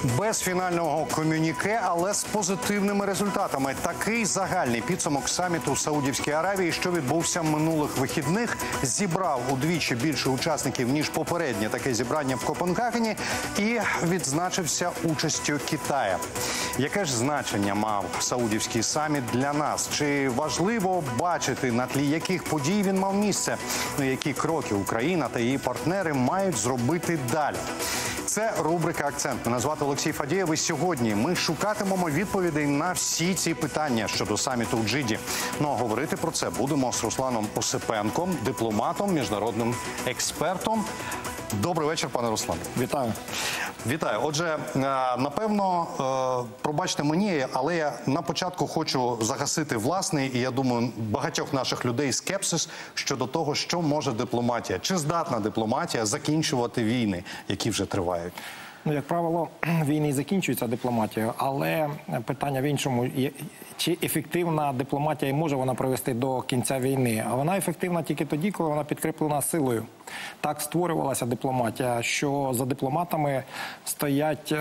Без фінального комюніке, але з позитивними результатами. Такий загальний підсумок саміту в Саудівській Аравії, що відбувся минулих вихідних, зібрав удвічі більше учасників, ніж попереднє таке зібрання в Копенгагені, і відзначився участю Китаю. Яке ж значення мав Саудівський саміт для нас? Чи важливо бачити, на тлі яких подій він мав місце? Які кроки Україна та її партнери мають зробити далі? Це рубрика «Акцент». Мене звати Олексій Фадієв, і сьогодні ми шукатимемо відповідей на всі ці питання щодо саміту в Джиді. Ну а говорити про це будемо з Русланом Осипенком, дипломатом, міжнародним експертом. Добрий вечір, пане Руслане. Вітаю. Вітаю. Отже, напевно, пробачте мені, але я на початку хочу загасити власний, і я думаю, багатьох наших людей скепсис щодо того, що може дипломатія, чи здатна дипломатія закінчувати війни, які вже тривають. Ну, як правило, війни закінчуються дипломатією, але питання в іншому, чи ефективна дипломатія і може вона привести до кінця війни. А вона ефективна тільки тоді, коли вона підкріплена силою. Так створювалася дипломатія, що за дипломатами стоять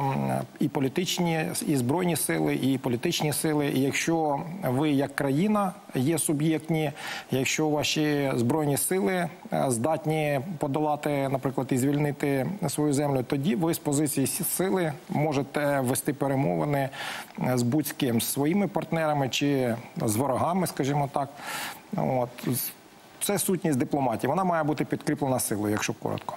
і політичні, і збройні сили, і політичні сили. І якщо ви як країна є суб'єктні, якщо ваші збройні сили здатні подолати, наприклад, і звільнити свою землю, тоді ви з позиції сили можете вести перемовини з будь-ким, з своїми партнерами чи з ворогами, скажімо так. От. Це сутність дипломатії. Вона має бути підкріплена силою, якщо коротко.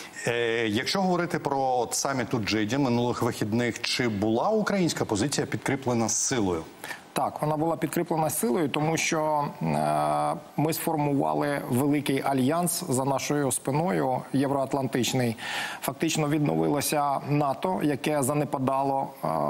Якщо говорити про саміт у Джиді минулих вихідних, чи була українська позиція підкріплена силою? Так, вона була підкріплена силою, тому що ми сформували великий альянс за нашою спиною, євроатлантичний. Фактично відновилося НАТО, яке занепадало.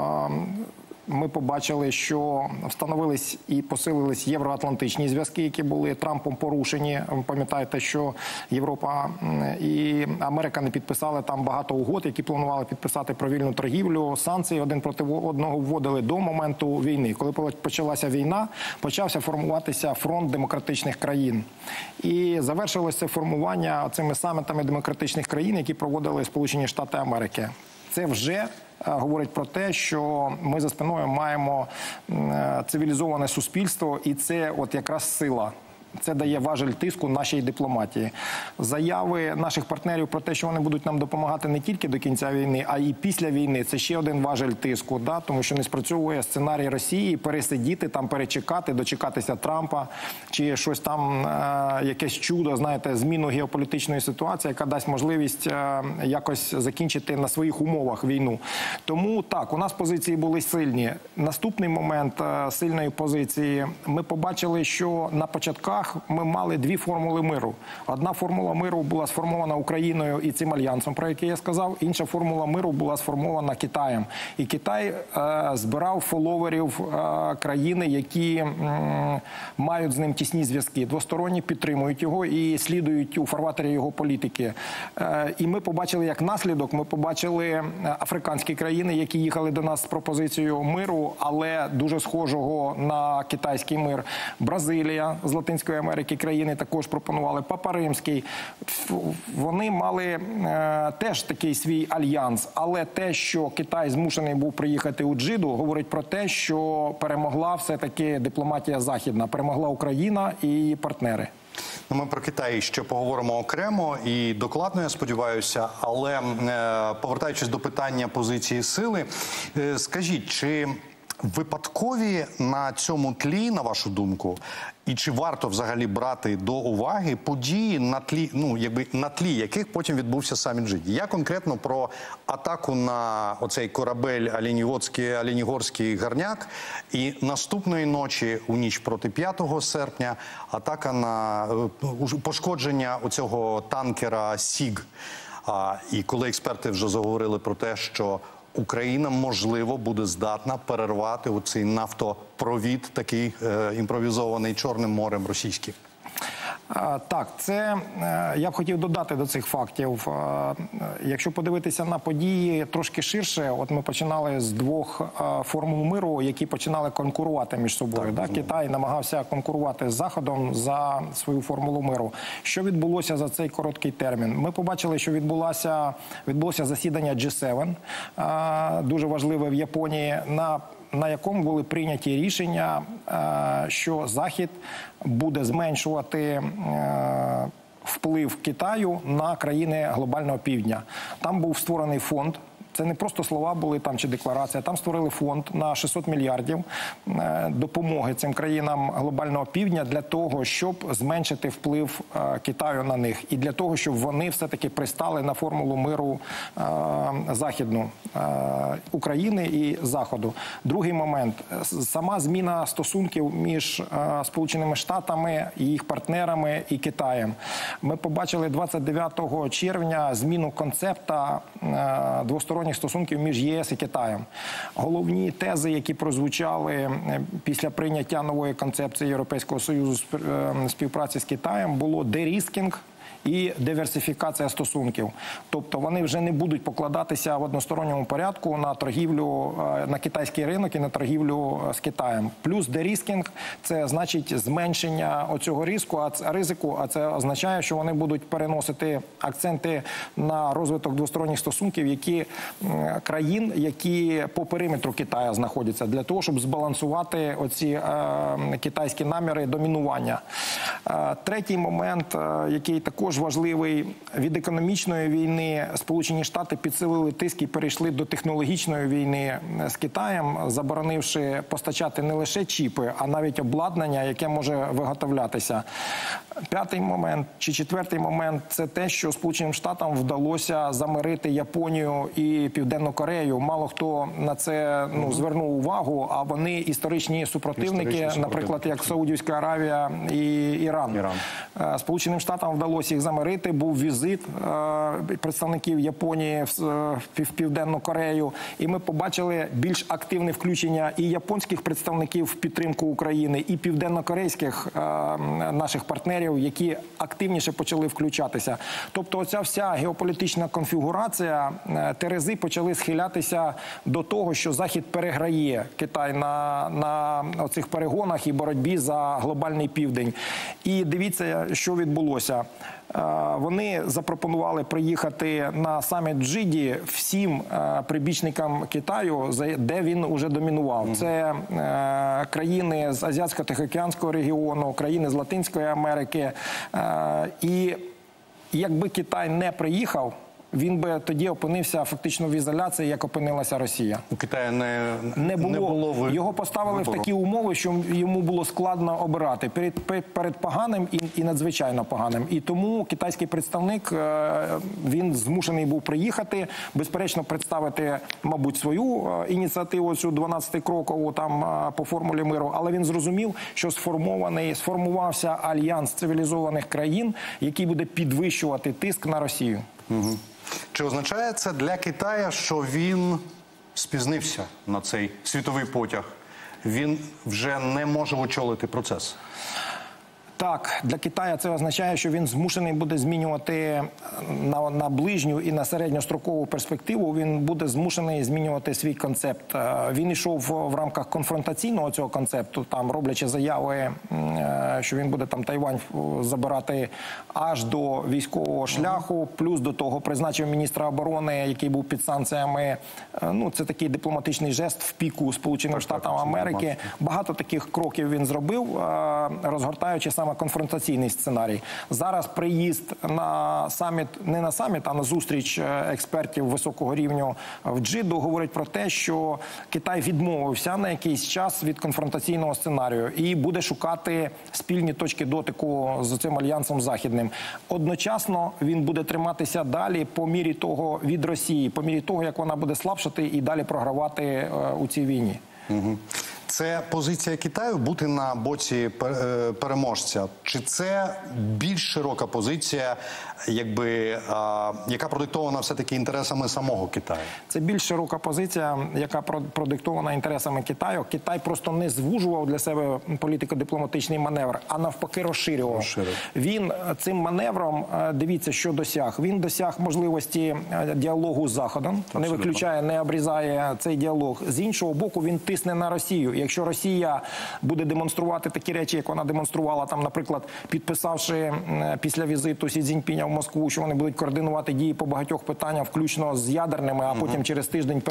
Ми побачили, що встановились і посилились євроатлантичні зв'язки, які були Трампом порушені. Ви пам'ятаєте, що Європа і Америка не підписали там багато угод, які планували підписати про вільну торгівлю. Санкції один проти одного вводили до моменту війни. Коли почалася війна, почався формуватися фронт демократичних країн. І завершилося це формування цими самітами демократичних країн, які проводили Сполучені Штати Америки. Це вже говорить про те, що ми за спиною маємо цивілізоване суспільство, і це от якраз сила. Це дає важель тиску нашій дипломатії. Заяви наших партнерів про те, що вони будуть нам допомагати не тільки до кінця війни, а й після війни. Це ще один важель тиску, да? Тому що не спрацьовує сценарій Росії пересидіти, там перечекати, дочекатися Трампа, чи щось там, якесь чудо, знаєте, зміну геополітичної ситуації, яка дасть можливість якось закінчити на своїх умовах війну. Тому так, у нас позиції були сильні. Наступний момент сильної позиції ми побачили, що на початках ми мали дві формули миру. Одна формула миру була сформована Україною і цим альянсом, про який я сказав. Інша формула миру була сформована Китаєм. І Китай збирав фоловерів країни, які мають з ним тісні зв'язки. Двосторонні підтримують його і слідують у фарватері його політики. І ми побачили, як наслідок, ми побачили африканські країни, які їхали до нас з пропозицією миру, але дуже схожого на китайський мир. Бразилія з Латинської Америки країни також пропонували, Папа Римський. Вони мали теж такий свій альянс, але те, що Китай змушений був приїхати у Джиду, говорить про те, що перемогла все-таки дипломатія західна, перемогла Україна і її партнери. Ми про Китай ще поговоримо окремо і докладно, я сподіваюся, але повертаючись до питання позиції сили, скажіть, чи випадкові на цьому тлі, на вашу думку, і чи варто взагалі брати до уваги події на тлі яких потім відбувся саміт Джиді? Я конкретно про атаку на оцей корабель Оленігорський Горняк, і наступної ночі, у ніч проти 5 серпня, атака на пошкодження оцього танкера «Сіг». І коли експерти вже заговорили про те, що Україна, можливо, буде здатна перервати оцей нафтопровід, такий імпровізований Чорним морем російським. Так, це я б хотів додати до цих фактів. Якщо подивитися на події трошки ширше, от ми починали з двох формул миру, які починали конкурувати між собою. Так, Китай намагався конкурувати з Заходом за свою формулу миру. Що відбулося за цей короткий термін? Ми побачили, що відбулося засідання G7, дуже важливе в Японії, на якому були прийняті рішення, що Захід буде зменшувати вплив Китаю на країни глобального півдня. Там був створений фонд. Це не просто слова були там чи декларація. Там створили фонд на 600 мільярдів допомоги цим країнам глобального півдня для того, щоб зменшити вплив Китаю на них. І для того, щоб вони все-таки пристали на формулу миру західну України і Заходу. Другий момент. Сама зміна стосунків між Сполученими Штатами, їх партнерами і Китаєм. Ми побачили 29 червня зміну концепта двосторонніх стосунків між ЄС і Китаєм. Головні тези, які прозвучали після прийняття нової концепції Європейського Союзу співпраці з Китаєм, було деріскінг і диверсифікація стосунків. Тобто вони вже не будуть покладатися в односторонньому порядку на торгівлю, на китайський ринок і на торгівлю з Китаєм. Плюс деріскінг – це значить зменшення оцього ризику, а це означає, що вони будуть переносити акценти на розвиток двосторонніх стосунків, країн, які по периметру Китаю знаходяться, для того, щоб збалансувати оці китайські наміри домінування. Третій момент, який також важливий, від економічної війни Сполучені Штати підсилили тиск і перейшли до технологічної війни з Китаєм, заборонивши постачати не лише чіпи, а навіть обладнання, яке може виготовлятися. П'ятий момент чи четвертий момент – це те, що Сполученим Штатам вдалося замирити Японію і Південну Корею. Мало хто на це звернув увагу, а вони історичні супротивники, наприклад, як Саудівська Аравія і Іран. Сполученим Штатам вдалося їх замирити. Був візит представників Японії в Південну Корею. І ми побачили більш активне включення і японських представників в підтримку України, і південнокорейських наших партнерів, які активніше почали включатися. Тобто оця вся геополітична конфігурація, терези почали схилятися до того, що Захід переграє Китай на оцих перегонах і боротьбі за глобальний південь. І дивіться, що відбулося. Вони запропонували приїхати на саміт в Джиді всім прибічникам Китаю, де він уже домінував. Це країни з Азіатсько-Тихоокеанського регіону, країни з Латинської Америки. І якби Китай не приїхав, він би тоді опинився фактично в ізоляції, як опинилася Росія. У Китаю не було його поставили вибору. в такі умови, що йому було складно обирати перед поганим і надзвичайно поганим. І тому китайський представник, він змушений був приїхати, безперечно представити, мабуть, свою ініціативу, цю 12-крокову там по формулі миру, але він зрозумів, що сформувався альянс цивілізованих країн, який буде підвищувати тиск на Росію. Угу. Чи означає це для Китаю, що він спізнився на цей світовий потяг? Він вже не може очолити процес? Так, для Китаю це означає, що він змушений буде змінювати на ближню і на середньострокову перспективу, він буде змушений змінювати свій концепт. Він йшов в рамках конфронтаційного цього концепту, там роблячи заяви, що він буде там Тайвань забирати аж до військового шляху, плюс до того призначив міністра оборони, який був під санкціями. Ну, це такий дипломатичний жест в піку Сполучених Штатів Америки. Багато таких кроків він зробив, розгортаючи саме конфронтаційний сценарій. Зараз приїзд на саміт, не на саміт, а на зустріч експертів високого рівня в Джиду говорить про те, що Китай відмовився на якийсь час від конфронтаційного сценарію і буде шукати спільні точки дотику з цим альянсом західним. Одночасно він буде триматися далі по мірі того від Росії, по мірі того, як вона буде слабшати і далі програвати у цій війні. Угу. Це позиція Китаю бути на боці переможця? Чи це більш широка позиція, яка продиктована все-таки інтересами самого Китаю? Це більш широка позиція, яка продиктована інтересами Китаю. Китай просто не звужував для себе політико-дипломатичний маневр, а навпаки розширював. Він цим маневром, дивіться, що досяг. Він досяг можливості діалогу з Заходом, не виключає, не обрізає цей діалог. З іншого боку, він тисне на Росію. Якщо Росія буде демонструвати такі речі, як вона демонструвала, там, наприклад, підписавши після візиту Сі Цзіньпіня в Москву, що вони будуть координувати дії по багатьох питаннях, включно з ядерними, а потім через тиждень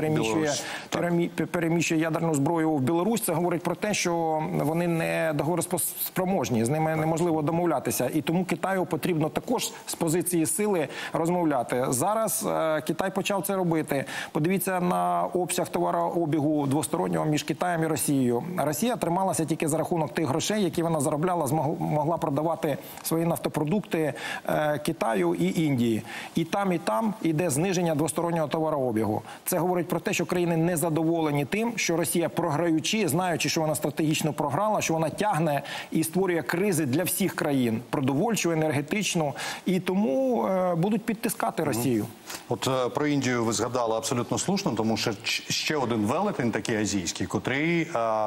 переміщує ядерну зброю в Білорусь, це говорить про те, що вони не договороспроможні, з ними неможливо домовлятися. І тому Китаю потрібно також з позиції сили розмовляти. Зараз Китай почав це робити. Подивіться на обсяг товарообігу двостороннього між Китаєм і Росією. Росія трималася тільки за рахунок тих грошей, які вона заробляла, могла продавати свої нафтопродукти Китаю і Індії. І там іде зниження двостороннього товарообігу. Це говорить про те, що країни не задоволені тим, що Росія, програючи, знаючи, що вона стратегічно програла, що вона тягне і створює кризи для всіх країн – продовольчу, енергетичну, і тому будуть підтискати Росію. От про Індію ви згадали абсолютно слушно, тому що ще один велетень такий азійський, котрий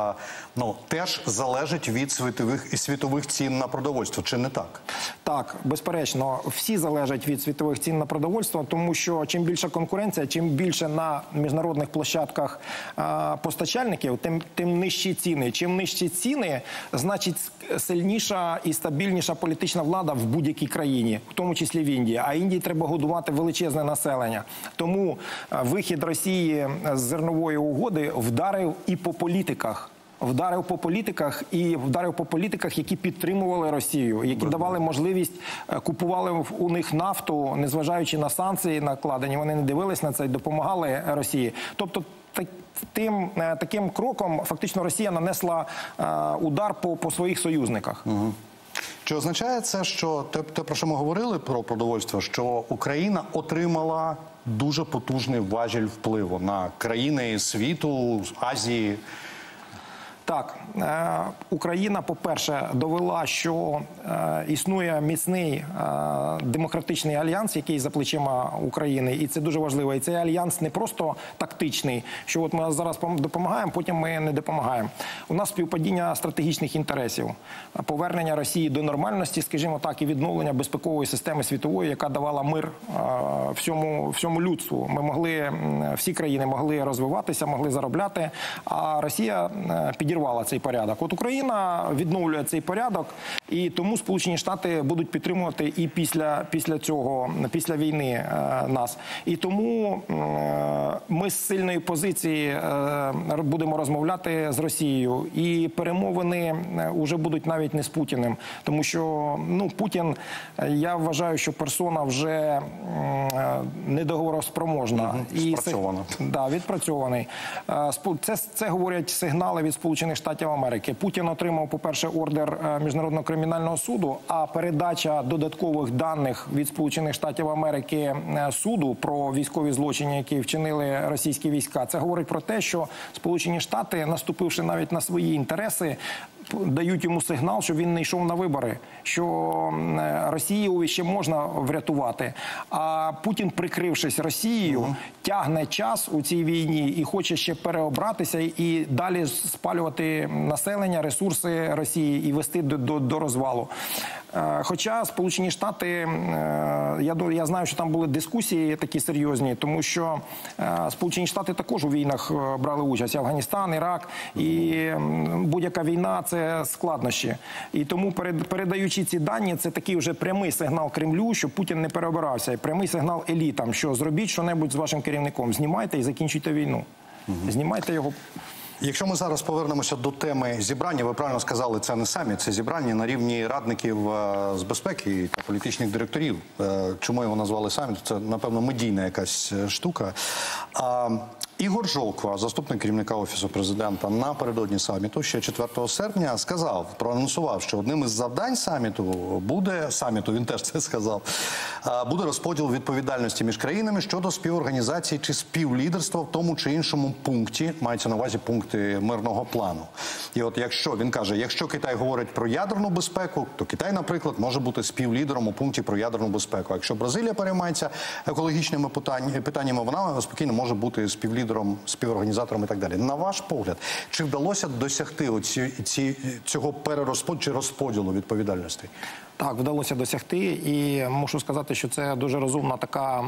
теж залежить від світових цін на продовольство, чи не так? Так, безперечно, всі залежать від світових цін на продовольство, тому що чим більша конкуренція, чим більше на міжнародних площадках постачальників, тим нижчі ціни. Чим нижчі ціни, значить сильніша і стабільніша політична влада в будь-якій країні, в тому числі в Індії. А Індії треба годувати величезне населення. Тому вихід Росії з зернової угоди вдарив і по політиках. Вдарив по політиках, які підтримували Росію, які давали можливість, купували у них нафту, незважаючи на санкції накладені, вони не дивились на це і допомагали Росії. Тобто таким кроком фактично Росія нанесла удар по своїх союзниках. Чи означає це, що те, про що ми говорили про продовольство, що Україна отримала дуже потужний важіль впливу на країни світу, Азії? Так, Україна, по-перше, довела, що існує міцний демократичний альянс, який за плечима України, і це дуже важливо. І цей альянс не просто тактичний, що от ми зараз допомагаємо, потім ми не допомагаємо. У нас співпадіння стратегічних інтересів, повернення Росії до нормальності, скажімо так, і відновлення безпекової системи світової, яка давала мир всьому людству. Всі країни могли розвиватися, могли заробляти, а Росія підірвала цей порядок. От Україна відновлює цей порядок, і тому Сполучені Штати будуть підтримувати і після війни нас. І тому ми з сильної позиції будемо розмовляти з Росією. І перемовини вже будуть навіть не з Путіним. Тому що Путін, я вважаю, що персона вже недоговороспроможна. Спрацьована. Да, відпрацьований. Це говорять сигнали від Сполучених Штатів Америки. Путін отримав, по-перше, ордер Міжнародного кримінального суду, а передача додаткових даних від Сполучених Штатів Америки суду про військові злочини, які вчинили російські війська, це говорить про те, що Сполучені Штати, наступивши навіть на свої інтереси, дають йому сигнал, що він не йшов на вибори, що Росію ще можна врятувати. А Путін, прикрившись Росією, тягне час у цій війні і хоче ще переобратися і далі спалювати населення, ресурси Росії і вести до розвалу. Хоча Сполучені Штати, я знаю, що там були дискусії такі серйозні, тому що Сполучені Штати також у війнах брали участь. Афганістан, Ірак, і будь-яка війна – це складнощі. І тому, передаючи ці дані, це такий вже прямий сигнал Кремлю, що Путін не переобирався. І прямий сигнал елітам, що зробіть що-небудь з вашим керівником, знімайте і закінчуйте війну. Знімайте його. Якщо ми зараз повернемося до теми зібрання, ви правильно сказали, це не саміт, це зібрання на рівні радників з безпеки та політичних директорів. Чому його назвали саміт? Це, напевно, медійна якась штука. Ігор Жолква, заступник керівника Офісу президента, напередодні саміту ще 4 серпня проанонсував, що одним із завдань саміту, він теж це сказав, буде розподіл відповідальності між країнами щодо співорганізації чи співлідерства в тому чи іншому пункті, мається на увазі пункти мирного плану. І от він каже, якщо Китай говорить про ядерну безпеку, то Китай, наприклад, може бути співлідером у пункті про ядерну безпеку. А якщо Бразилія переймається екологічними питаннями, вона спокійно може бути співлідером, співорганізатором і так далі. На ваш погляд, чи вдалося досягти цього перерозподілу чи розподілу відповідальностей? Так, вдалося досягти, і мушу сказати, що це дуже розумна така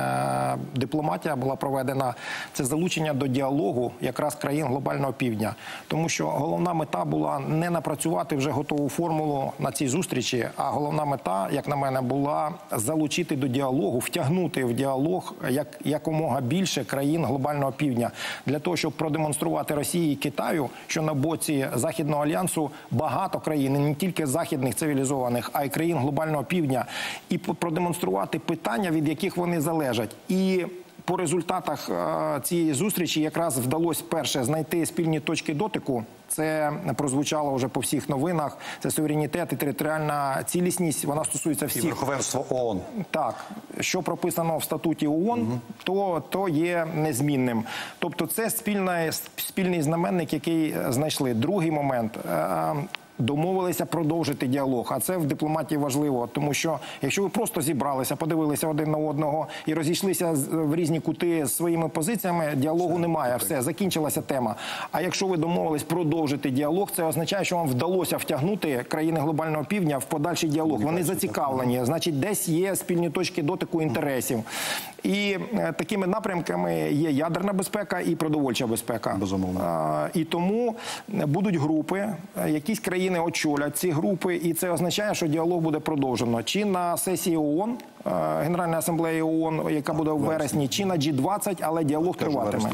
дипломатія була проведена. Це залучення до діалогу якраз країн глобального півдня. Тому що головна мета була не напрацювати вже готову формулу на цій зустрічі, а головна мета, як на мене, була залучити до діалогу, втягнути в діалог якомога більше країн глобального півдня. Для того, щоб продемонструвати Росії і Китаю, що на боці Західного альянсу багато країн, і не тільки західних цивілізованих, а й країн глобального півдня, і продемонструвати питання, від яких вони залежать. І по результатах цієї зустрічі якраз вдалося перше знайти спільні точки дотику. Це прозвучало вже по всіх новинах. Це суверенітет і територіальна цілісність. Вона стосується всіх. І верховенство ООН. Так. Що прописано в статуті ООН, то є незмінним. Тобто це спільний знаменник, який знайшли. Другий момент – домовилися продовжити діалог. А це в дипломатії важливо, тому що якщо ви просто зібралися, подивилися один на одного і розійшлися в різні кути з своїми позиціями, діалогу немає. Все, закінчилася тема. А якщо ви домовились продовжити діалог, це означає, що вам вдалося втягнути країни глобального півдня в подальший діалог. Вони зацікавлені. Значить, десь є спільні точки дотику інтересів. І такими напрямками є ядерна безпека і продовольча безпека. Безумовно. І тому будуть групи, якісь країни очолять ці групи, і це означає, що діалог буде продовжено. Чи на сесії ООН, Генеральної асамблеї ООН, яка буде в вересні, чи на G20, але діалог триватиме.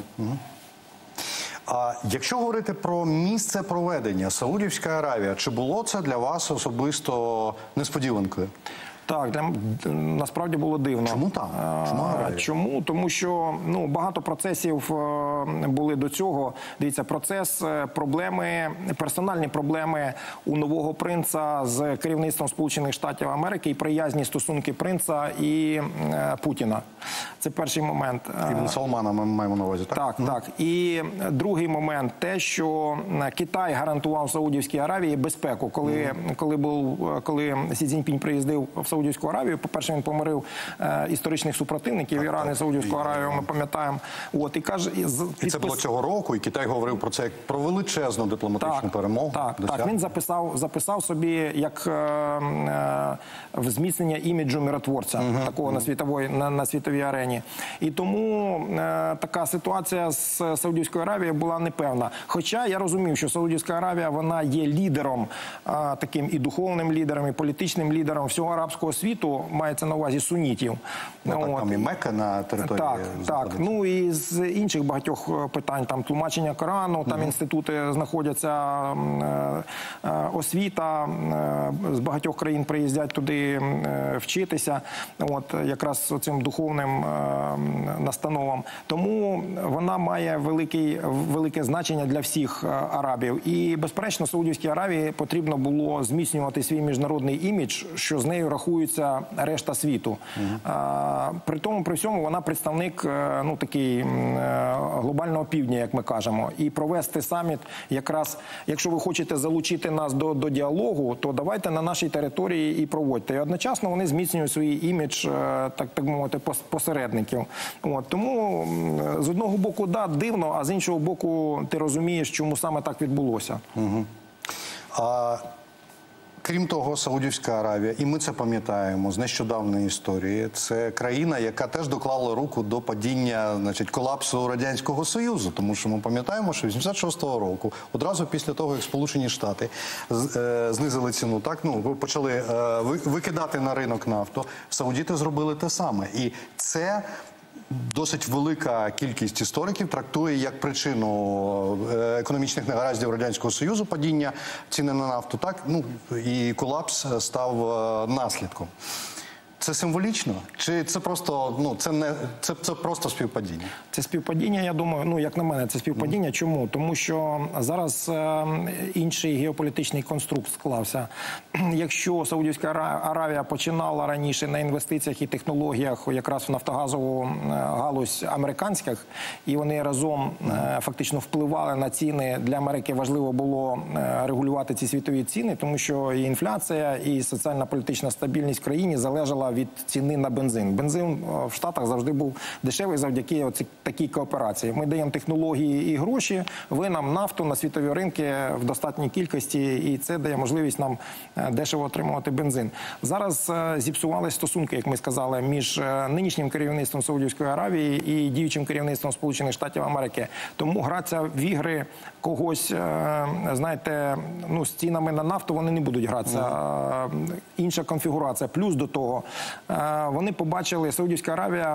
А якщо говорити про місце проведення, Саудівська Аравія, чи було це для вас особисто несподіванкою? Так, насправді було дивно. Чому там? Чому Аравія? Чому? Тому що багато процесів були до цього. Дивіться, процес, проблеми, персональні проблеми у нового принца з керівництвом Сполучених Штатів Америки і приязні стосунки принца і Путіна. Це перший момент. Ібн Салмана ми маємо на увазі, так? Так, так. І другий момент – те, що Китай гарантував Саудівській Аравії безпеку. Коли Сі Цзіньпінь приїздив в Саудівську Аравію, по-перше, він помирив історичних супротивників Іран і Саудівську Аравію, ми пам'ятаємо. І це було цього року, і Китай говорив про це як про величезну дипломатичну перемогу. Так, він записав собі як зміцнення іміджу миротворця, такого на світовій арені. І тому така ситуація з Саудівською Аравією була непевна. Хоча я розумів, що Саудівська Аравія, вона є лідером, таким і духовним лідером, і політичним лідером всього арабського світу, мається на увазі сунітів. Там і Мекка на території. Так. Ну і з інших багатьох питань, там тлумачення Корану, там інститути знаходяться, освіта, з багатьох країн приїздять туди вчитися, якраз цим духовним настановам. Тому вона має велике значення для всіх арабів. І, безперечно, Саудівській Аравії потрібно було зміцнювати свій міжнародний імідж, що з нею рахується решта світу. При всьому вона представник такий глобального півдня, як ми кажемо. І провести саміт якраз, якщо ви хочете залучити нас до діалогу, то давайте на нашій території і проводьте. І одночасно вони зміцнюють свій імідж, так мовити, посередників. Тому з одного боку, дивно, а з іншого боку, ти розумієш, чому саме так відбулося. Крім того, Саудівська Аравія, і ми це пам'ятаємо з нещодавньої історії, це країна, яка теж доклала руку до падіння, колапсу Радянського Союзу. Тому що ми пам'ятаємо, що 86-го року, одразу після того, як Сполучені Штати знизили ціну, почали викидати на ринок нафту, саудіти зробили те саме. І це досить велика кількість істориків трактує як причину економічних негараздів Радянського Союзу падіння ціни на нафту, і колапс став наслідком. Це символічно? Чи це просто, це просто співпадіння? Це співпадіння, я думаю, як на мене, це співпадіння. Чому? Тому що зараз інший геополітичний конструкт склався. Якщо Саудівська Аравія починала раніше на інвестиціях і технологіях якраз в нафтогазову галузь американських, і вони разом фактично впливали на ціни, для Америки важливо було регулювати ці світові ціни, тому що і інфляція, і соціально-політична стабільність в країні залежала від ціни на бензин. Бензин в Штатах завжди був дешевий завдяки такій кооперації. Ми даємо технології і гроші, ви нам нафту на світові ринки в достатній кількості, і це дає можливість нам дешево отримувати бензин. Зараз зіпсувалися стосунки, як ми сказали, між нинішнім керівництвом Саудівської Аравії і діючим керівництвом Сполучених Штатів Америки. Тому гратися в ігри когось, знаєте, з цінами на нафту вони не будуть гратися. Інша конфігурація. Плюс до того, вони побачили, Саудівська Аравія,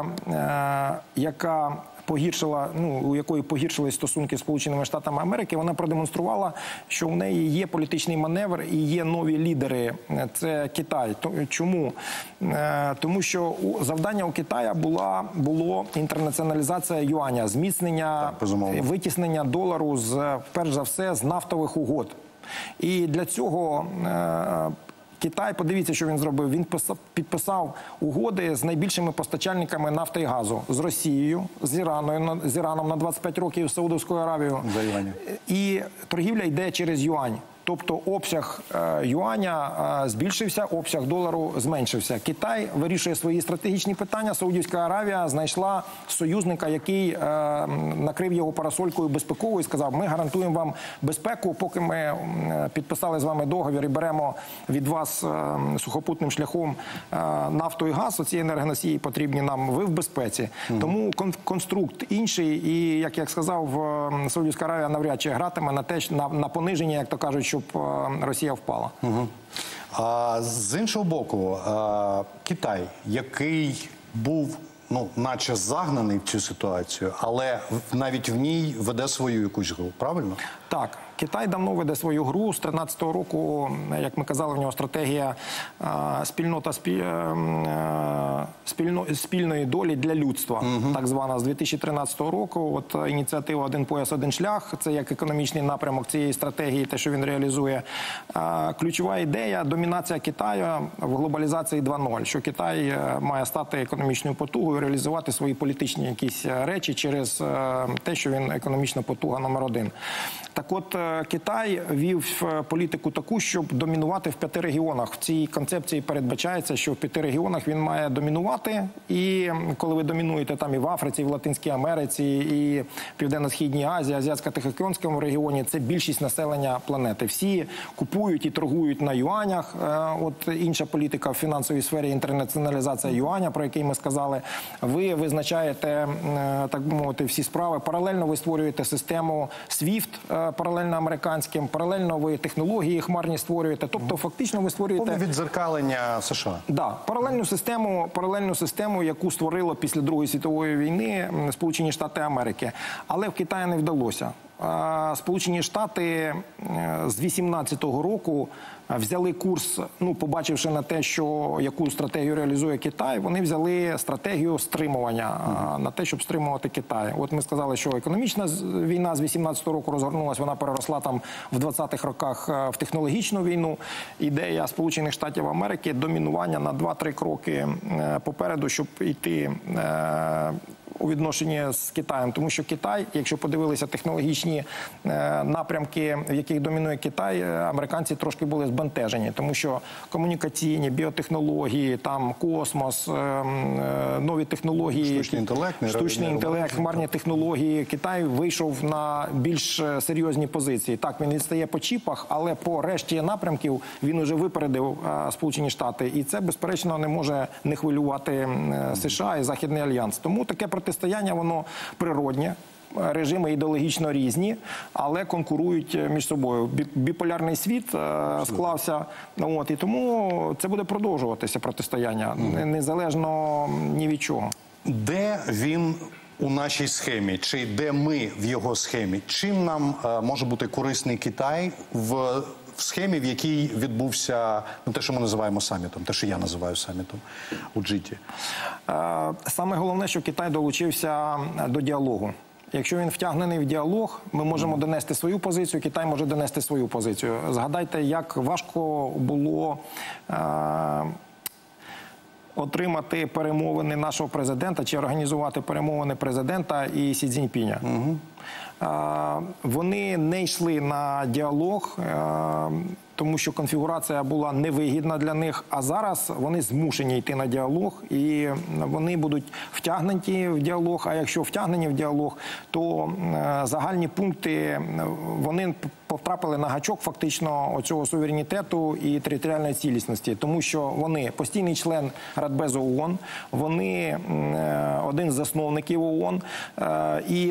яка погіршила, у якої погіршили стосунки з Сполученими Штатами Америки, вона продемонструвала, що в неї є політичний маневр і є нові лідери. Це Китай. Чому? Тому що завдання у Китая було інтернаціоналізація юаня, зміцнення, витіснення долару, перш за все, з нафтових угод. І для цього Китай, подивіться, що він зробив. Він підписав угоди з найбільшими постачальниками нафти і газу. З Росією, з Іраном на 25 років, з Саудовською Аравією. І торгівля йде через юань. Тобто обсяг юаня збільшився, обсяг долару зменшився. Китай вирішує свої стратегічні питання. Саудівська Аравія знайшла союзника, який накрив його парасолькою безпековою і сказав, ми гарантуємо вам безпеку, поки ми підписали з вами договір і беремо від вас сухопутним шляхом нафту і газ, оці енергоносії потрібні нам, ви в безпеці. Тому конструкт інший і, як я сказав, Саудівська Аравія навряд чи гратиме на пониження, як то кажуть, щоб Росія впала. З іншого боку, Китай, який був, наче загнаний в цю ситуацію, але навіть в ній веде свою якусь гру, правильно? Так. Китай давно веде свою гру. З 13-го року, як ми казали, в нього стратегія спільної долі для людства, так звана, з 2013 року. От ініціатива «Один пояс, один шлях» – це як економічний напрямок цієї стратегії, те, що він реалізує. Ключова ідея – домінація Китаю в глобалізації 2.0, що Китай має стати економічною потугою, реалізувати свої політичні якісь речі через те, що він економічна потуга номер один. Так от, Китай вів політику таку, щоб домінувати в 5 регіонах. В цій концепції передбачається, що в 5 регіонах він має домінувати. І коли ви домінуєте там і в Африці, і в Латинській Америці, і в Південно-Східній Азії, Азіатсько-Тихоокеанському регіоні, це більшість населення планети. Всі купують і торгують на юанях. От інша політика в фінансовій сфері – інтернаціоналізація юаня, про який ми сказали. Ви визначаєте, так би мовити, всі справи. Паралельно ви створюєте систему SWIFT, паралельно американським, паралельно ви технології хмарні створюєте. Тобто, фактично, ви створюєте... Повне віддзеркалення США. Да, паралельну систему, яку створило після Другої світової війни Сполучені Штати Америки. Але в Китаї не вдалося. Сполучені Штати з 18-го року взяли курс, побачивши на те, що яку стратегію реалізує Китай, вони взяли стратегію стримування на те, щоб стримувати Китай. От ми сказали, що економічна війна з 18-го року розгорнулася, вона переросла там в 20-х роках в технологічну війну. Ідея Сполучених Штатів Америки – домінування на 2-3 кроки попереду, щоб йти у відношенні з Китаєм. Тому що Китай, якщо подивилися технологічні напрямки, в яких домінує Китай, американці трошки були збентежені. Тому що комунікаційні, біотехнології, там космос, нові технології, штучний інтелект, хмарні технології. Китай вийшов на більш серйозні позиції. Так, він відстає по чіпах, але по решті напрямків він уже випередив Сполучені Штати. І це, безперечно, не може не хвилювати США і Західний альянс. Тому таке протистояння, воно природнє. Режими ідеологічно різні, але конкурують між собою. Біполярний світ склався, і тому це буде продовжуватися протистояння, незалежно ні від чого. Де він у нашій схемі, чи де ми в його схемі? Чим нам може бути корисний Китай в в схемі, в якій відбувся те, що ми називаємо самітом, те, що я називаю самітом у Джиті? Саме головне, що Китай долучився до діалогу. Якщо він втягнений в діалог, ми можемо донести свою позицію, Китай може донести свою позицію. Згадайте, як важко було отримати перемовини нашого президента чи організувати перемовини президента і Сі Цзіньпіня. Вони не йшли на діалог, тому що конфігурація була невигідна для них, а зараз вони змушені йти на діалог, і вони будуть втягнуті в діалог, а якщо втягнені в діалог, то загальні пункти, вони потрапили на гачок фактично оцього суверенітету і територіальної цілісності, тому що вони постійний член Радбезу ООН, вони один з засновників ООН, і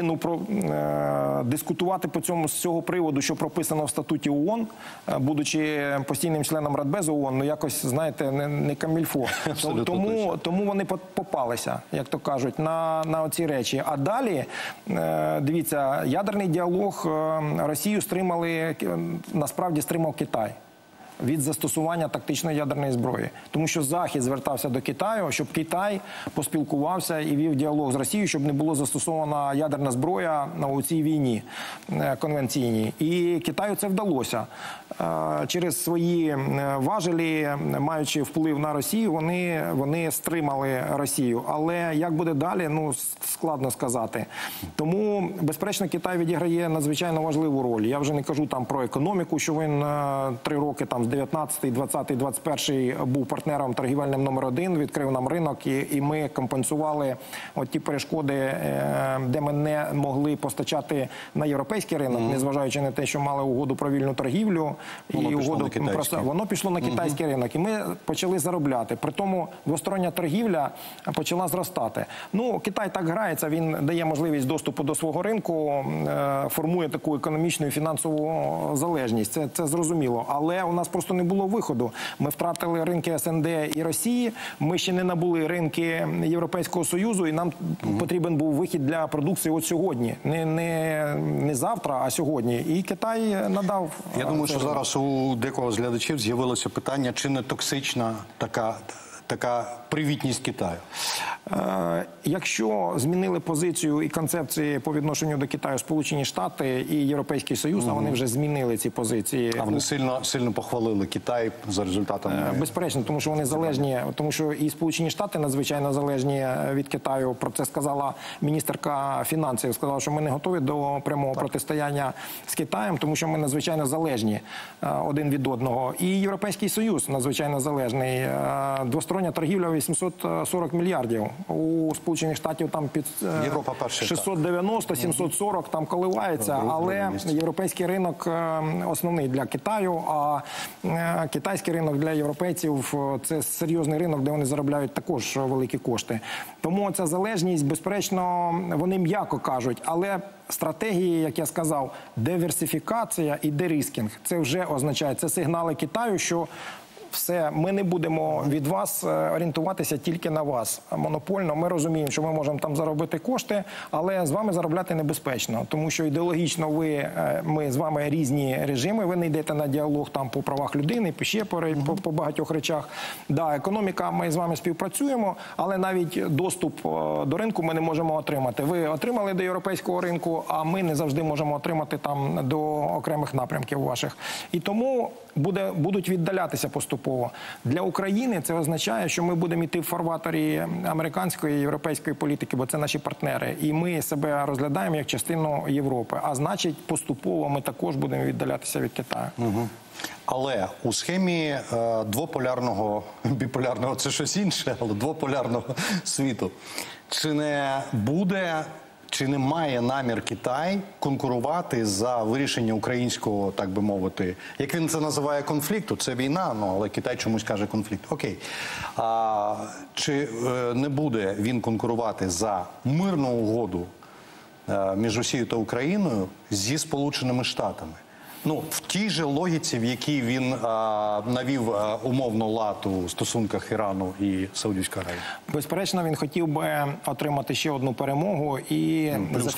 дискутувати з цього приводу, що прописано в статуті ООН, будучи постійним членом Радбезу ООН, якось, знаєте, не камільфо. Тому вони попалися, як то кажуть, на оці речі. А далі, дивіться, ядерний діалог Росію насправді стримав Китай від застосування тактичної ядерної зброї. Тому що Захід звертався до Китаю, щоб Китай поспілкувався і вів діалог з Росією, щоб не було застосована ядерна зброя у цій війні конвенційній. І Китаю це вдалося. Через свої важелі, маючи вплив на Росію, вони стримали Росію. Але як буде далі, складно сказати. Тому, безперечно, Китай відіграє надзвичайно важливу роль. Я вже не кажу там про економіку, що він 3 роки там з 19-й, 20-й, 21-й був партнером торгівельним номер 1, відкрив нам ринок, і ми компенсували ті перешкоди, де ми не могли постачати на європейський ринок, незважаючи на те, що мали угоду про вільну торгівлю. Воно пішло на китайський ринок, і ми почали заробляти. При тому двостороння торгівля почала зростати. Китай так грається, він дає можливість доступу до свого ринку, формує таку економічну і фінансову залежність. Це зрозуміло. Але у нас просто не було виходу. Ми втратили ринки СНД і Росії, ми ще не набули ринки Європейського Союзу, і нам потрібен був вихід для продукції от сьогодні. Не завтра, а сьогодні. І Китай надав. Я думаю, що зараз у декого з глядачів з'явилося питання, чи не токсична така привітність Китаю? Якщо змінили позицію і концепції по відношенню до Китаю Сполучені Штати і Європейський Союз, а вони вже змінили ці позиції. А вони сильно похвалили Китай за результатами? Безперечно, тому що вони залежні, тому що і Сполучені Штати надзвичайно залежні від Китаю. Про це сказала міністерка фінансів. Сказала, що ми не готові до прямого протистояння з Китаєм, тому що ми надзвичайно залежні один від одного. І Європейський Союз надзвичайно залежний. Двостороння торгівля 840 мільярдів. У Сполучених Штатів там під 690, 740 там коливається, але європейський ринок основний для Китаю, а китайський ринок для європейців – це серйозний ринок, де вони заробляють також великі кошти. Тому ця залежність, безперечно, вони м'яко кажуть, але стратегії, як я сказав, диверсифікація і дерискінг – це вже означає, це сигнали Китаю, що все, ми не будемо від вас орієнтуватися тільки на вас монопольно. Ми розуміємо, що ми можемо там заробити кошти, але з вами заробляти небезпечно, тому що ідеологічно ми з вами різні режими, ви не йдете на діалог там по правах людини, ще по багатьох речах. Да, економіка, ми з вами співпрацюємо, але навіть доступ до ринку ми не можемо отримати. Ви отримали до європейського ринку, а ми не завжди можемо отримати там до окремих напрямків ваших. І тому будуть віддалятися поступово. Для України це означає, що ми будемо йти в фарватері американської і європейської політики, бо це наші партнери. І ми себе розглядаємо як частину Європи. А значить, поступово ми також будемо віддалятися від Китаю. Але у схемі двополярного, біполярного – це щось інше, але двополярного світу, чи не має намір Китай конкурувати за вирішення українського, так би мовити, як він це називає, конфлікту? Це війна, але Китай чомусь каже конфлікт. Окей. Чи не буде він конкурувати за мирну угоду між Росією та Україною зі Сполученими Штатами? Ну, в тій же логіці, в якій він навів умовно лад у стосунках Ірану і Саудівської Аравії. Безперечно, він хотів би отримати ще одну перемогу і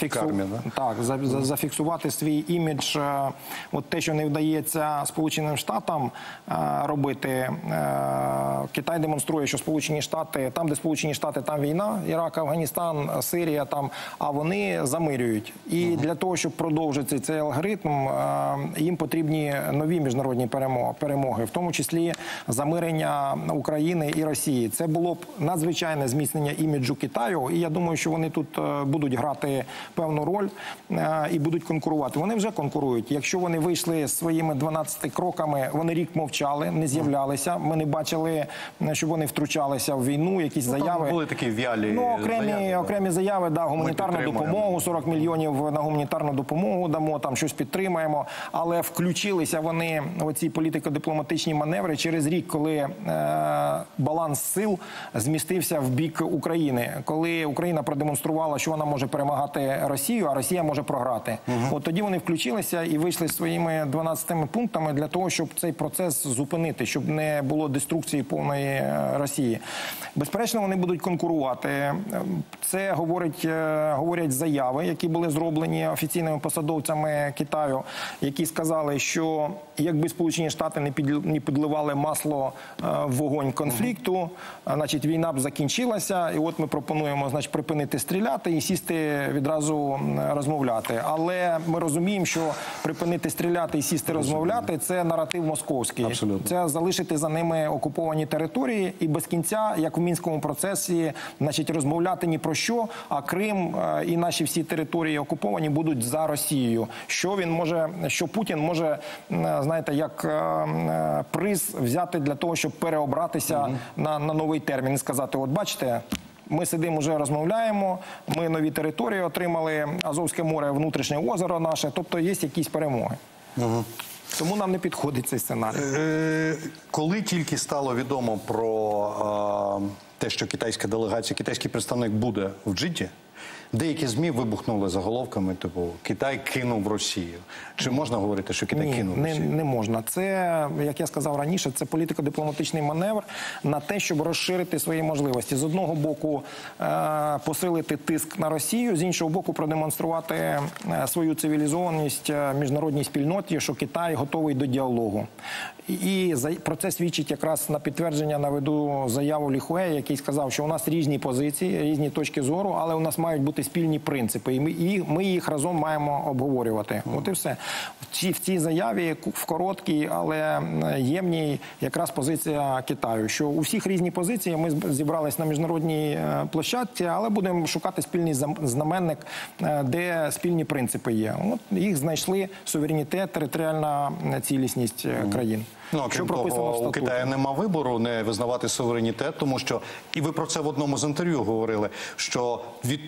зафіксувати свій імідж. От те, що не вдається Сполученим Штатам робити, Китай демонструє, що Сполучені Штати, там, де Сполучені Штати, там війна, Ірак, Афганістан, Сирія, там, а вони замирюють. І для того, щоб продовжити цей алгоритм, їм потрібні нові міжнародні перемоги, в тому числі замирення України і Росії. Це було б надзвичайне зміцнення іміджу Китаю, і я думаю, що вони тут будуть грати певну роль і будуть конкурувати. Вони вже конкурують. Якщо вони вийшли своїми 12 кроками, вони рік мовчали, не з'являлися, ми не бачили, щоб вони втручалися в війну, якісь заяви. Були такі в'ялі окремі заяви, да, гуманітарну допомогу, 40 мільйонів на гуманітарну допомогу дамо, там щось підтримаємо, але включилися вони в ці політико-дипломатичні маневри через рік, коли баланс сил змістився в бік України, коли Україна продемонструвала, що вона може перемагати Росію, а Росія може програти. От тоді вони включилися і вийшли своїми 12 пунктами для того, щоб цей процес зупинити, щоб не було деструкції повної Росії. Безперечно, вони будуть конкурувати. Це говорять заяви, які були зроблені офіційними посадовцями Китаю, які сказали, що якби Сполучені Штати не підливали масло в вогонь конфлікту, значить війна б закінчилася, і от ми пропонуємо, значить, припинити стріляти і сісти відразу розмовляти. Але ми розуміємо, що припинити стріляти і сісти розмовляти – це наратив московський. Абсолютно. Це залишити за ними окуповані території і без кінця, як в Мінському процесі, значить, розмовляти ні про що, а Крим і наші всі території окуповані будуть за Росією. Що Путін може, знаєте, як приз взяти для того, щоб переобратися на новий термін і сказати, от бачите, ми сидимо, вже розмовляємо, ми нові території отримали, Азовське море, внутрішнє озеро наше, тобто є якісь перемоги. Тому нам не підходить цей сценарій. Коли тільки стало відомо про те, що китайська делегація, китайський представник буде в Джидді, деякі ЗМІ вибухнули заголовками, типу, Китай кинув Росію. Чи можна говорити, що Китай кинув Росію? Ні, не можна. Це, як я сказав раніше, це політико-дипломатичний маневр на те, щоб розширити свої можливості. З одного боку, посилити тиск на Росію, з іншого боку, продемонструвати свою цивілізованість міжнародній спільноті, що Китай готовий до діалогу. І про це свідчить якраз на підтвердження, наведу заяву Лі Хуея, який сказав, що у нас різні позиції, різні точки зору, але у нас мають бути спільні принципи, і ми їх разом маємо обговорювати. От і все. В цій заяві, в короткій, але ємній, якраз позиція Китаю, що у всіх різні позиції, ми зібрались на міжнародній площадці, але будемо шукати спільний знаменник, де спільні принципи є. От їх знайшли: суверенітет, територіальна цілісність країн. Ну, крім того, у Китаю нема вибору не визнавати суверенітет, тому що, і ви про це в одному з інтерв'ю говорили, що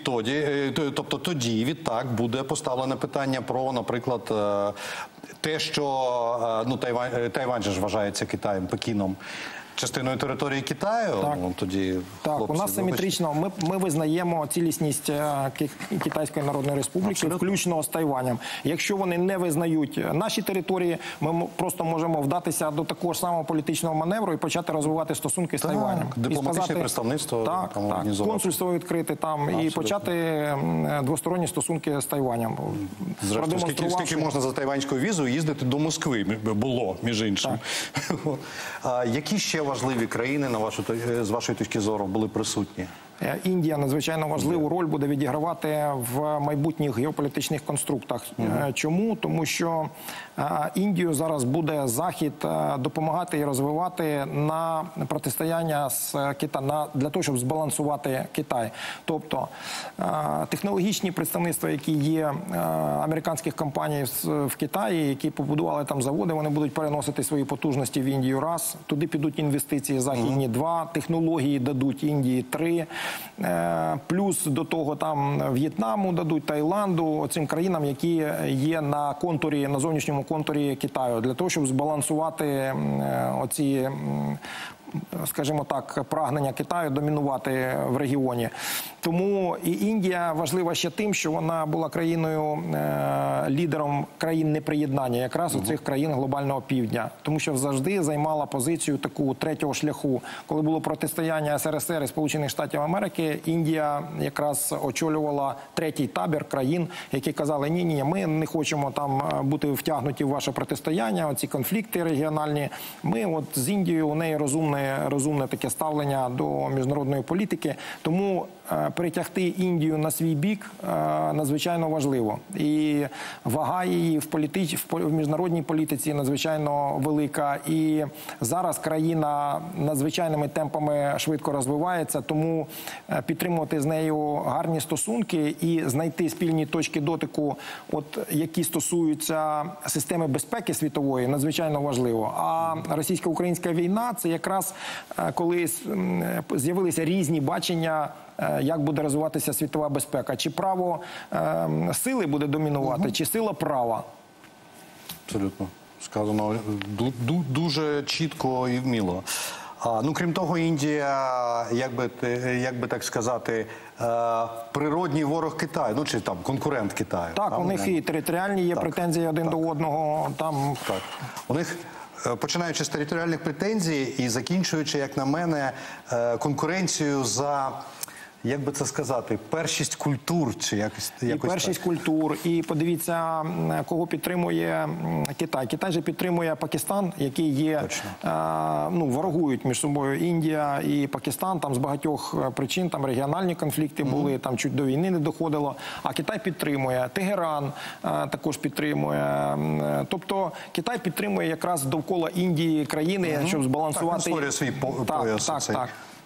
відтак буде поставлене питання про, наприклад, те, що Тайвань же ж вважається Китаєм, Пекіном, частиною території Китаю. Так, тоді, так, у нас симетрично. Ми визнаємо цілісність Китайської Народної Республіки, включно з Тайванем. Якщо вони не визнають наші території, ми просто можемо вдатися до такого ж самого політичного маневру і почати розвивати стосунки з Тайванем. Дипломатичне представництво консульство відкрити там і почати двосторонні стосунки з Тайванем. Зрештою, скільки можна за тайванською візою їздити до Москви, було, між іншим. Які ще важливі країни, з вашої точки зору, були присутні? Індія надзвичайно важливу роль буде відігравати в майбутніх геополітичних конструктах. Чому? Тому що Індію зараз буде Захід допомагати і розвивати на протистояння з Китаєм, для того, щоб збалансувати Китай. Тобто технологічні представництва, які є американських компаній в Китаї, які побудували там заводи, вони будуть переносити свої потужності в Індію раз, туди підуть інвестиції західні два, технології дадуть Індії три, плюс до того там В'єтнаму дадуть, Таїланду, цим країнам, які є на контурі, на зовнішньому контурі Китаю, для того, щоб збалансувати оці скажімо так, прагнення Китаю домінувати в регіоні. Тому і Індія важлива ще тим, що вона була країною, лідером країн неприєднання, якраз у цих країн глобального півдня. Тому що завжди займала позицію таку третього шляху. Коли було протистояння СРСР і Сполучених Штатів Америки, Індія якраз очолювала третій табір країн, які казали, ні, ми не хочемо там бути втягнуті в ваше протистояння, оці конфлікти регіональні. Ми от з Індією, у неї розумне таке ставлення до міжнародної політики. Тому перетягти Індію на свій бік надзвичайно важливо. І вага її в міжнародній політиці надзвичайно велика. І зараз країна надзвичайними темпами швидко розвивається, тому підтримувати з нею гарні стосунки і знайти спільні точки дотику, які стосуються системи безпеки світової, надзвичайно важливо. А російсько-українська війна – це якраз коли з'явилися різні бачення, як буде розвиватися світова безпека. Чи право сили буде домінувати, чи сила права? Абсолютно. Сказано дуже чітко і вміло. Крім того, Індія, як би так сказати, природній ворог Китаю, чи там конкурент Китаю. Так, у них і територіальні є претензії один до одного. Там... Так. У них, починаючи з територіальних претензій і закінчуючи, як на мене, конкуренцію за... Як би це сказати, першість культур чи якось і першість культур. І подивіться, кого підтримує Китай. Китай же підтримує Пакистан, який є, ворогують між собою Індія і Пакистан. Там з багатьох причин, там регіональні конфлікти були, там чуть до війни не доходило. А Китай підтримує. Тегеран також підтримує. Тобто Китай підтримує якраз довкола Індії країни, щоб збалансувати... Так, свій пояс. Так.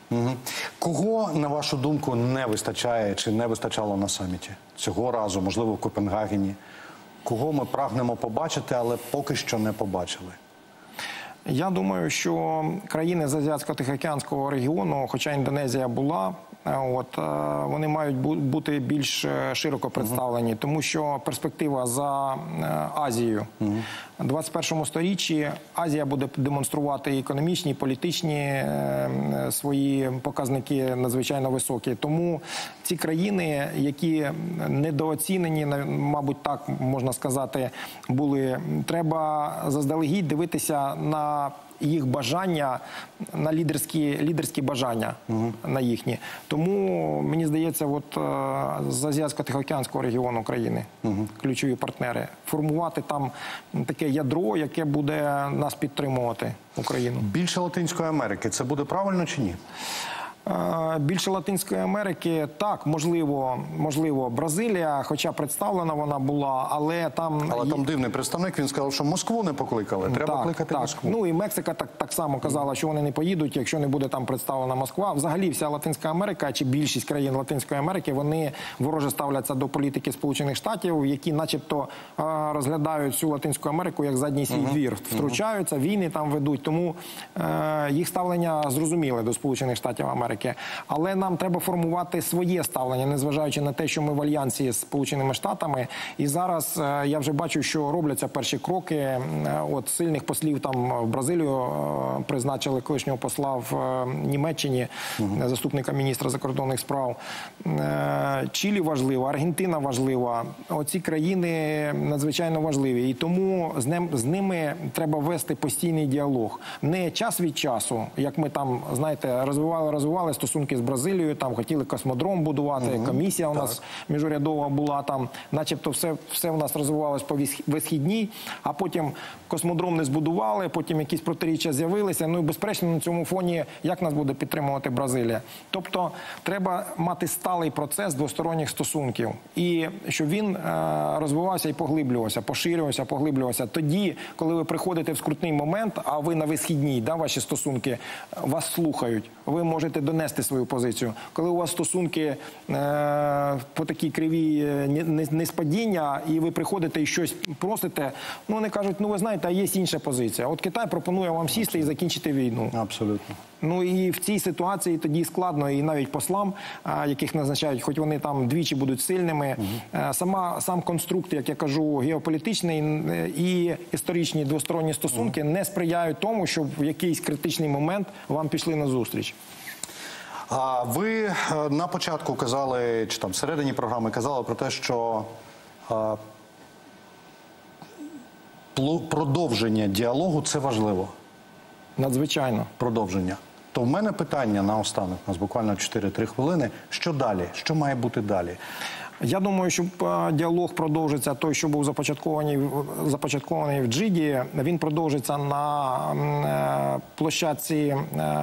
Кого, на вашу думку, не вистачає чи не вистачало на саміті цього разу, можливо, в Копенгагені? Кого ми прагнемо побачити, але поки що не побачили? Я думаю, що країни з Азіатсько-Тихоокеанського регіону, хоча Індонезія була, вони мають бути більш широко представлені, тому що перспектива за Азією. У 21 сторіччі Азія буде демонструвати економічні, і політичні свої показники надзвичайно високі. Тому ці країни, які недооцінені, мабуть, так можна сказати, були, треба заздалегідь дивитися на їх бажання, на лідерські бажання на їхні. Тому, мені здається, з Азіатсько-Тихоокеанського регіону країни, ключові партнери, формувати там таке ядро, яке буде нас підтримувати, Україну. Більше Латинської Америки – це буде правильно чи ні? Більше Латинської Америки, так, можливо, Бразилія, хоча представлена вона була, але там... Але там дивний представник, він сказав, що Москву не покликали, треба кликати Москву. Ну і Мексика так само казала, що вони не поїдуть, якщо не буде там представлена Москва. Взагалі вся Латинська Америка, чи більшість країн Латинської Америки, вони вороже ставляться до політики Сполучених Штатів, які начебто розглядають всю Латинську Америку як задній свій двір, втручаються, війни там ведуть, тому їх ставлення зрозуміле до Сполучених Штатів Америки. Але нам треба формувати своє ставлення, незважаючи на те, що ми в альянсі з Сполученими Штатами. І зараз я вже бачу, що робляться перші кроки. Сильних послів там в Бразилію призначили колишнього посла в Німеччині, заступника міністра закордонних справ. Чилі важливо, Аргентина важлива. Оці країни надзвичайно важливі. І тому з ними треба вести постійний діалог. Не час від часу, як ми там, знаєте, розвивали стосунки з Бразилією, там хотіли космодром будувати, комісія у нас міжурядова була там, начебто все у нас розвивалось по висхідній, а потім космодром не збудували, потім якісь протиріччя з'явилися, і безперечно на цьому фоні як нас буде підтримувати Бразилія. Тобто треба мати сталий процес двосторонніх стосунків, і щоб він розвивався і поглиблювався, поширювався, поглиблювався. Тоді, коли ви приходите в скрутний момент, а ви на висхідній, ваші стосунки, вас слухають, ви можете до донести свою позицію. Коли у вас стосунки по такій кривій неспадіння, і ви приходите і щось просите, ну вони кажуть, ну ви знаєте, а є інша позиція. От Китай пропонує вам сісти і закінчити війну. Абсолютно. Ну і в цій ситуації тоді складно, і навіть послам, яких назначають, хоч вони там двічі будуть сильними, сам конструкт, як я кажу, геополітичний і історичні двосторонні стосунки не сприяють тому, щоб в якийсь критичний момент вам пішли на зустріч. А ви на початку казали, чи там всередині програми казали про те, що продовження діалогу – це важливо. Надзвичайно. Продовження. То в мене питання наостанок, у нас буквально 4-3 хвилини. Що далі? Що має бути далі? Я думаю, що діалог продовжиться, той, що був започаткований в Джиді, він продовжиться на площадці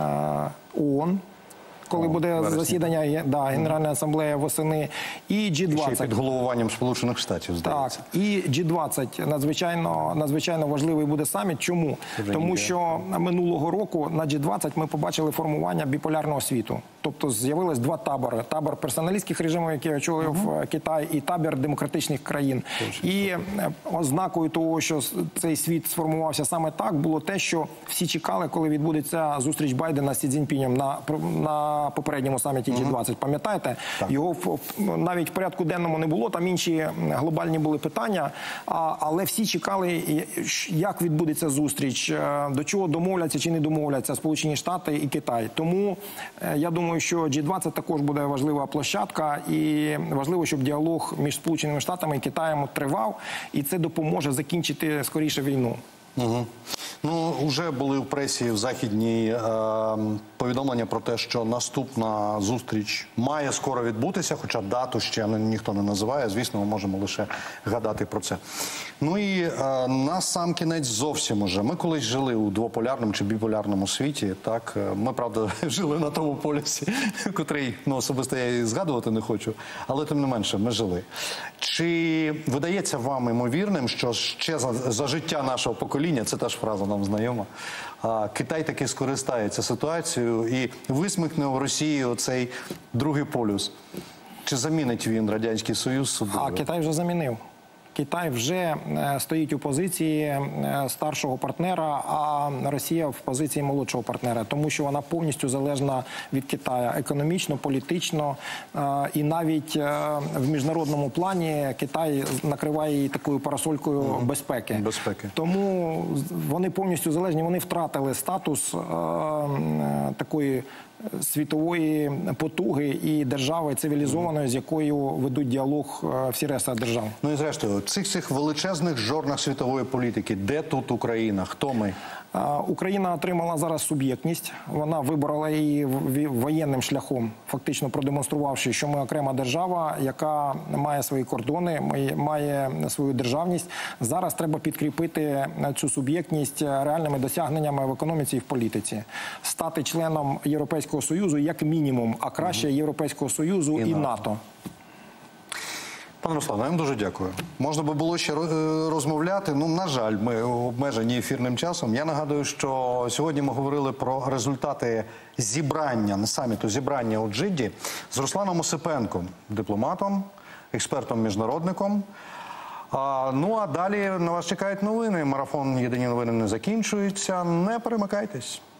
ООН, коли буде засідання Генеральної асамблеї восени, і G20. Ще під головуванням Сполучених Штатів, здається. Так, і G20 надзвичайно важливий буде саміт. Чому? Тому що минулого року на G20 ми побачили формування біполярного світу. Тобто з'явилось два табори. Табор персоналістських режимів, який очолив Китай, і табір демократичних країн. І ознакою того, що цей світ сформувався саме так, було те, що всі чекали, коли відбудеться зустріч Байдена з Сі Цзіньпінем на попередньому саміті G20. Пам'ятаєте? Його навіть в порядку денному не було, там інші глобальні були питання, але всі чекали, як відбудеться зустріч, до чого домовляться чи не домовляться Сполучені Штати і Китай. Тому я думаю, що G20 також буде важлива площадка, і важливо, щоб діалог між Сполученими Штатами і Китаєм тривав, і це допоможе закінчити скоріше війну. Угу. Ну, вже були в пресі в західній повідомлення про те, що наступна зустріч має скоро відбутися, хоча дату ще ніхто не називає. Звісно, ми можемо лише гадати про це. Ну і на сам кінець зовсім уже. Ми колись жили у двополярному чи біполярному світі. Так, ми, правда, жили на тому полюсі, котрий, особисто я і згадувати не хочу, але тим не менше, ми жили. Чи видається вам ймовірним, що ще за життя нашого покоління, це теж фраза нам знайома, Китай таки скористається ситуацією і висмикне в Росії оцей другий полюс? Чи замінить він Радянський Союз собою? А Китай вже замінив. Китай вже стоїть у позиції старшого партнера, а Росія в позиції молодшого партнера, тому що вона повністю залежна від Китаю економічно, політично, і навіть в міжнародному плані Китай накриває її такою парасолькою безпеки. Тому вони повністю залежні, вони втратили статус такої світової потуги і держави цивілізованої, з якою ведуть діалог всі решта держав. Ну і зрештою, цих величезних жорнах світової політики, де тут Україна, хто ми? Україна отримала зараз суб'єктність, вона вибрала її воєнним шляхом, фактично продемонструвавши, що ми окрема держава, яка має свої кордони, має свою державність. Зараз треба підкріпити цю суб'єктність реальними досягненнями в економіці і в політиці. Стати членом Європейського Союзу як мінімум, а краще Європейського Союзу і НАТО. Пане Руслане, я вам дуже дякую. Можна би було ще розмовляти, на жаль, ми обмежені ефірним часом. Я нагадую, що сьогодні ми говорили про результати зібрання, саміту зібрання у Джидді з Русланом Осипенком, дипломатом, експертом-міжнародником. Ну а далі на вас чекають новини. Марафон «Єдині новини» не закінчується. Не перемикайтесь.